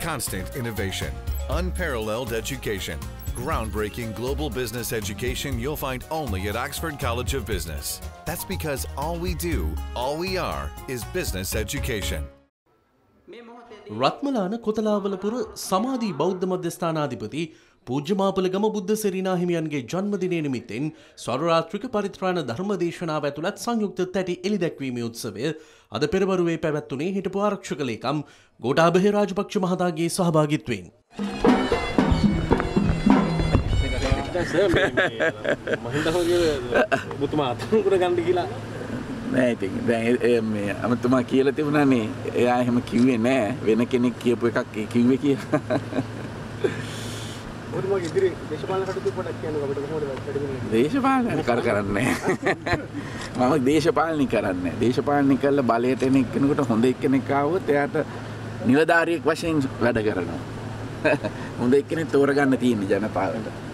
constant innovation, unparalleled education, groundbreaking global business education you'll find only at Oxford College of Business. That's because all we do, all we are, is business education. Ratmalana කොතලාවලපුර සමාධි බෞද්ධ මධ්‍යස්ථානාධිපති පූජ්‍ය මාපලගම බුද්ධ සෙරිනා හිමියන්ගේ ජන්මදිනය නිමිත්තෙන් ස්වරාත්‍රික පරිත්‍රාණ ධර්ම දේශනාව ඇතුළත් සංයුක්ත තැටි එළිදැක්වීමේ උත්සවය අද පෙරවරුවේ පැවැත්වුණේ හිටපු ආරක්ෂක ලේකම් ගෝඨාභය රාජපක්ෂ මහතාගේ සහභාගීත්වයෙන්. නෑ ඉතින් දැන් මේ අමතුමා කියලා තිබුණානේ එයා එහෙම කිව්වේ නෑ වෙන කෙනෙක් කියපු එකක් කිව්වේ කියලා. ඔතනගේ ඉදිරි දේශපාලන කටයුතු පොඩක් කියන්න අපිට කොහොමද වැඩ කරන්නේ? දේශපාලන කරන්නේ මම දේශපාලනය කරන්නේ. දේශපාලනය කළා බලයට එන කෙනෙකුට හොඳ එක්කෙනෙක් ආවොත් එයාට නිලධාරියෙක් වශයෙන් වැඩ කරනවා. හොඳ එක්කෙනෙක් තෝරගන්න තියෙන ජනතාවට.